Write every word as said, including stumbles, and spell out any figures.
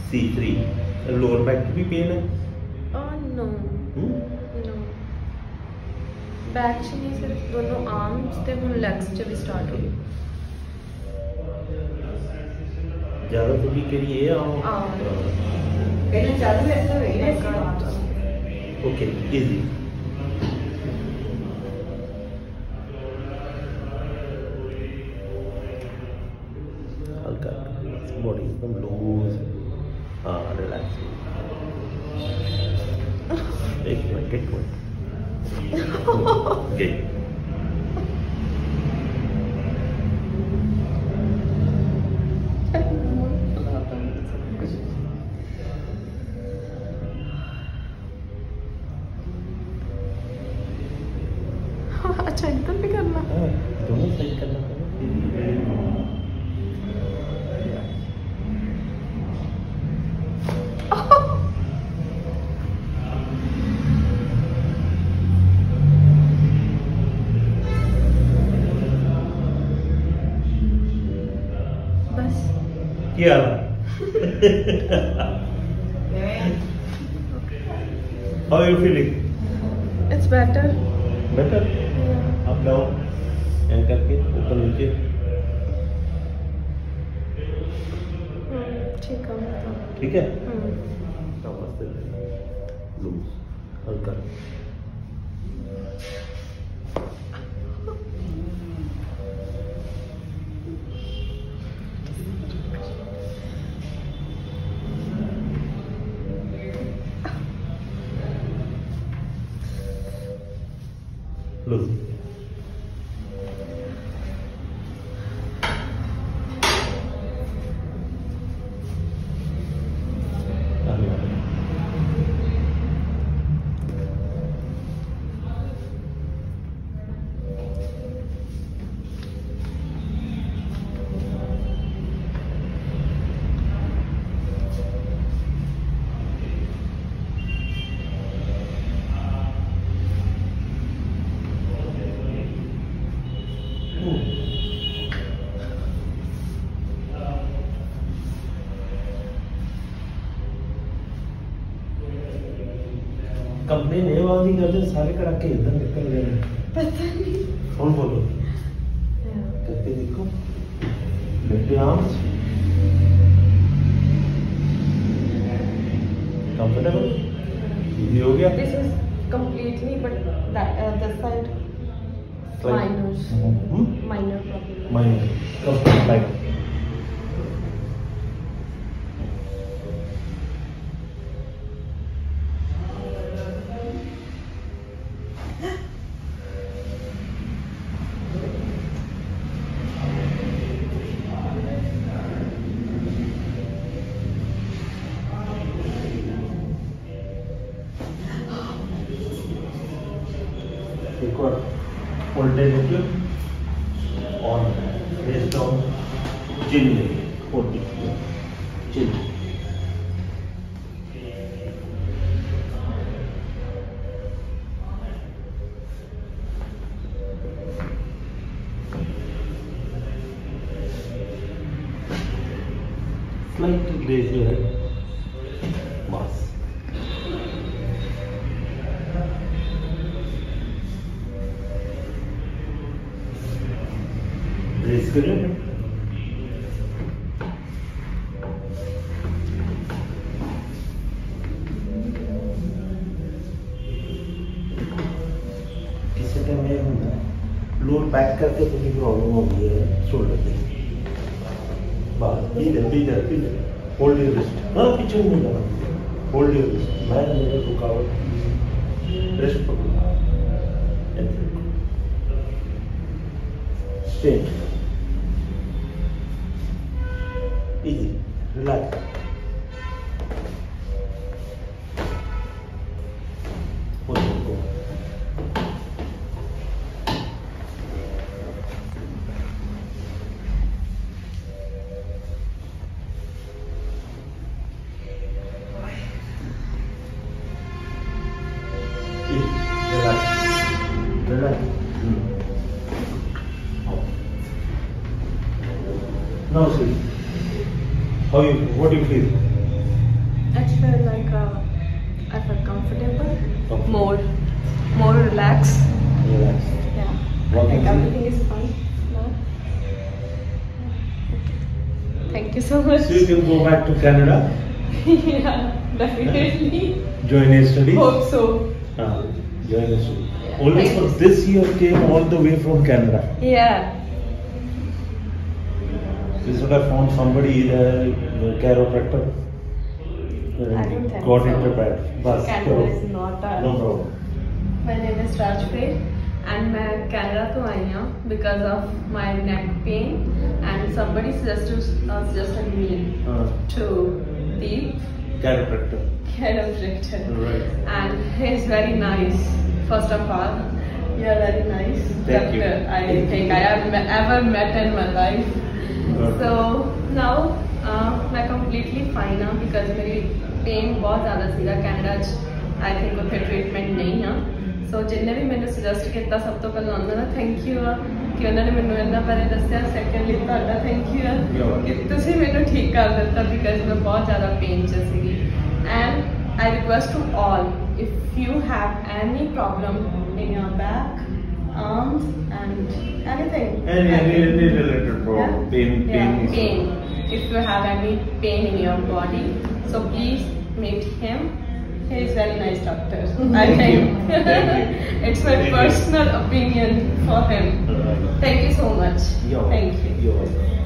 सी three. Lower back की भी pen है? नो नो, बैक च नहीं, सिर्फ दोनों आर्म्स ते हुन लेग्स च भी स्टार्ट हो गई। ज़्यादा तो भी करी है हाँ पहले चालू ऐसा हुई ना। Okay easy. हल्का बॉडी एकदम लूज। हाँ रिलैक्स। एक मिनट एक मिनट ओके। अच्छा इधर भी करना? हाँ दोनों सही करना है। बस क्या How are you feeling? It's better. Better? Up down and करके ऊपर नीचे। ठीक है मतलब। ठीक है। हम्म नमस्ते। लूज हल्का। लूज। कंप्लेन ये वाली करते सारे कड़ाके इधर निकल गए। पता नहीं। कौन बोलो? करके देखो। Left arms. कंफर्टेबल? इजी हो गया? This is completely, but that uh, this side minors, Hmm? minor problem. Minor. Comfort like. एक और अल्टरनेटिव और based on chin forty chin. Slight base जो है बस। रेस कर लें। किसी टाइम ये होता है लोअर बैक करके थोड़ी प्रॉब्लम होती है शोल्डर पे। बस इधर इधर इधर होल्ड योर रिस्ट। हाँ पीछे नहीं जाना। Hold your wrist. मैं मेरे रुकावट रिस्ट पकड़ो। Straight easy, relax. Push and go. Easy, relax, relax. Hmm. Now see. How you? What do you feel? I feel like uh, I feel comfortable, Okay. more, more relaxed. Relax. Yeah, What like is it? everything is fun now. Thank you so much. So you can go back to Canada, Yeah, definitely. join a study. Hope so. Ah, join a study. Yeah, Only thank for you. this year came all the way from Canada. Yeah. You should have found somebody, the, the chiropractor. I don't think got so. it repaired. Bas, Canada karo. is not a. No problem. My name is Rajpreet and मैं Canada to आई हूँ because of my neck pain and somebody suggested uh, suggested me Ah, to the chiropractor. chiropractor Right. and he is very nice. First of all, you are very nice Thank you. doctor I Thank think you. I have me- ever met in my life. Okay. So now uh, मैं completely fine हूँ because मेरी pain बहुत ज़्यादा सीधा Canada च I think ਉੱਥੇ treatment ਨਹੀਂ ਆ ਸੋ ਜਿੰਨੇ ਵੀ ਮੈਨੂੰ ਸੁਜੈਸਟ ਕੀਤਾ ਸਭ ਤੋਂ ਪਹਿਲਾਂ ਉਹਨਾਂ ਦਾ ਥੈਂਕ ਯੂ ਆ ਕਿ ਉਹਨਾਂ ਨੇ ਮੈਨੂੰ ਇਹਨਾਂ ਬਾਰੇ ਦੱਸਿਆ ਸੈਕੰਡਲੀ ਤੁਹਾਡਾ ਥੈਂਕ ਯੂ ਆ ਕਿ ਤੁਸੀਂ ਮੈਨੂੰ ਠੀਕ ਕਰ ਦਿੱਤਾ ਬਿਕਾਜ਼ ਮੈਂ ਬਹੁਤ ਜ਼ਿਆਦਾ ਪੇਨ 'ਚ ਸੀਗੀ and I request to all if you have any problem in your back arms and anything. Any, any, any related problem, Yeah. pain, pain Yeah, issue. pain. If you have any pain in your body, so please meet him. He is very nice doctor. I Thank you. think Thank you. it's my Thank you. personal opinion for him. Right. Thank you so much. You're Thank you. You're welcome.